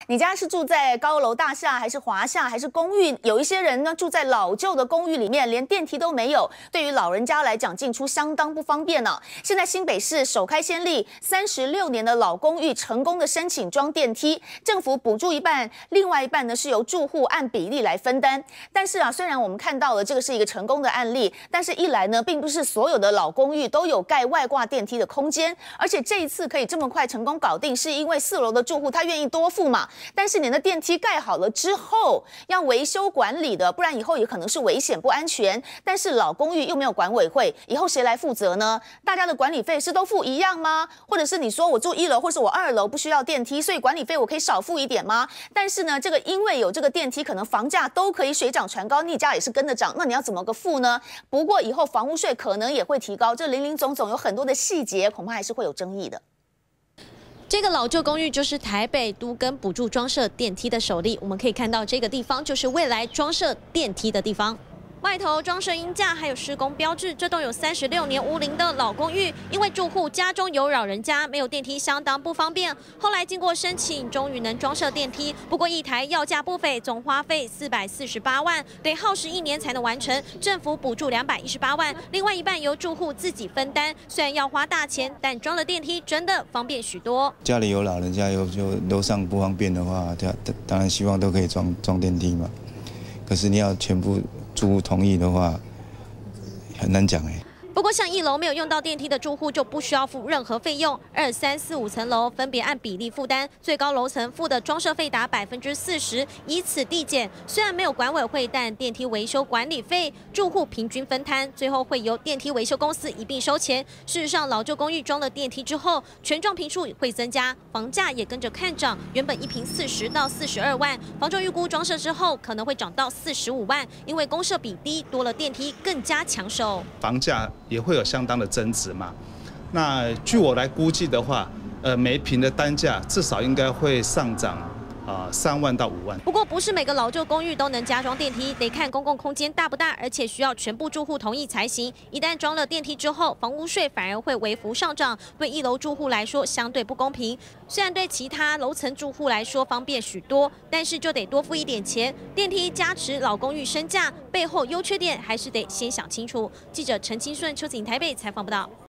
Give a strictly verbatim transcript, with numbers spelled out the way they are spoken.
你家是住在高楼大厦，还是华厦，还是公寓？有一些人呢住在老旧的公寓里面，连电梯都没有。对于老人家来讲，进出相当不方便呢。现在新北市首开先例，三十六年的老公寓成功的申请装电梯，政府补助一半，另外一半呢是由住户按比例来分担。但是啊，虽然我们看到了这个是一个成功的案例，但是一来呢，并不是所有的老公寓都有盖外挂电梯的空间，而且这一次可以这么快成功搞定，是因为四楼的住户他愿意多付嘛。但是你的电梯盖好了之后，要维修管理的，不然以后也可能是危险不安全。但是老公寓又没有管委会，以后谁来负责呢？大家的管理费是都付一样吗？或者是你说我住一楼，或是我二楼不需要电梯，所以管理费我可以少付一点吗？但是呢，这个因为有这个电梯，可能房价都可以水涨船高，你家也是跟着涨，那你要怎么个付呢？不过以后房屋税可能也会提高，这林林总总有很多的细节，恐怕还是会有争议的。 这个老旧公寓就是台北都更补助装设电梯的首例。我们可以看到，这个地方就是未来装设电梯的地方。外头装设鹰架，还有施工标志。这栋有三十六年屋龄的老公寓，因为住户家中有老人家，没有电梯相当不方便。后来经过申请，终于能装设电梯。不过一台要价不菲，总花费四百四十八万，得耗时一年才能完成。政府补助两百一十八万，另外一半由住户自己分担。虽然要花大钱，但装了电梯真的方便许多。 家里有老人家，有就楼上不方便的话，当当然希望都可以装装电梯嘛。可是你要全部住户同意的话，很难讲哎。 不过，像一楼没有用到电梯的住户就不需要付任何费用，二、三、四、五层楼分别按比例负担，最高楼层付的装设费达百分之四十，以此递减。虽然没有管委会，但电梯维修管理费住户平均分摊，最后会由电梯维修公司一并收钱。事实上，老旧公寓装了电梯之后，权状坪数会增加，房价也跟着看涨。原本一坪四十到四十二万，房仲预估装设之后可能会涨到四十五万，因为公设比低，多了电梯更加抢手。 房价也会有相当的增值嘛。那据我来估计的话，呃，每坪的单价至少应该会上涨啊三万到五万。 不过不是每个老旧公寓都能加装电梯，得看公共空间大不大，而且需要全部住户同意才行。一旦装了电梯之后，房屋税反而会微幅上涨，对一楼住户来说相对不公平。虽然对其他楼层住户来说方便许多，但是就得多付一点钱。电梯加持老公寓身价背后优缺点，还是得先想清楚。记者陈清顺、邱景台北采访报道。